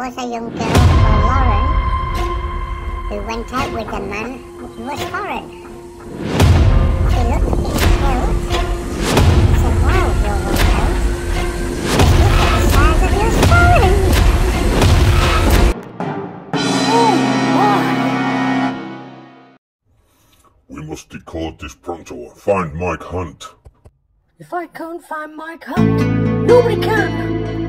was a young girl called Lauren who went out with a man who was foreign. She looked a bit killed. Said, wow, you're all out. Just look at the size of your spine. We must decode this pronto. Find Mike Hunt. If I can't find Mike Hunt, nobody can.